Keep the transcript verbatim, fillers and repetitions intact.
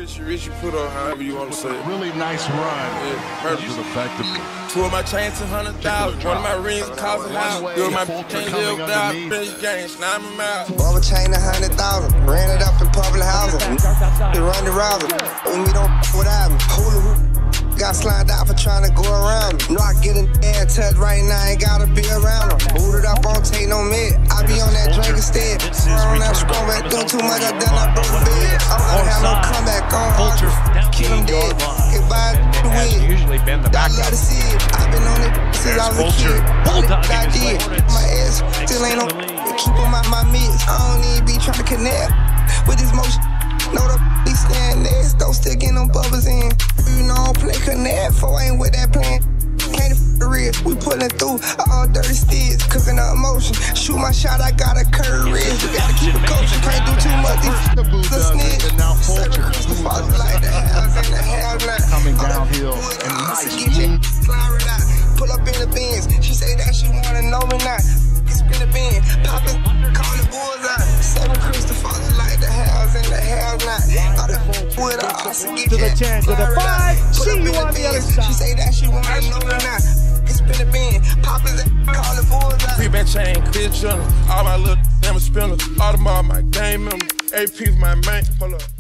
Richie, Richie put up however you want to say it. Really nice run. Yeah, purchase effectively. Two of my chains, two hundred thousand. One of my rings cost a house. Two of my can't live without finish games. Now I'm out. Bubba chain a hundred thousand. Ran it up in public housing. They run the rouser. When we don't without me. Hula hoop. Got slimed out for trying to go around me. Know I get an air touch right now, ain't gotta be around them. Booted up, don't take no mid. I be on that drink instead. On that strong back, doing too much, I done I broke the bed. I'm gonna have no comeback on Fulcher kill him dead. Goodbye to the has win. usually been the I backup. love to see it. I've been on it since I was a kid. I did. My ass still ain't on. Keep them out my midst. I don't even be trying to connect with this motion. Know the be stand next. Don't still get no bubbles in. You know, I don't play connect. For ain't with that plan. Can't f the real. We pulling through all dirty sticks. Cooking up emotion. Shoot my shot, I got a curve wrist. You gotta keep it coach. You can't do too much. These the snitch. And now Fulcher like the house and the house like coming downhill and nice. Slide it out. Pull up in the Benz. She say that she wanna know me now. Spin the bin. Poppin', call the bullseye. Seven Christopher like the house and the house now. All the with us. To the ten, to the five. See you on the other side. She say that she wanna know me now. Spin the bin. Poppin', call the bullseye. Three band chain, Chris Jones. All my little damn spinners. All them all my game members. A P for my man. Hold up.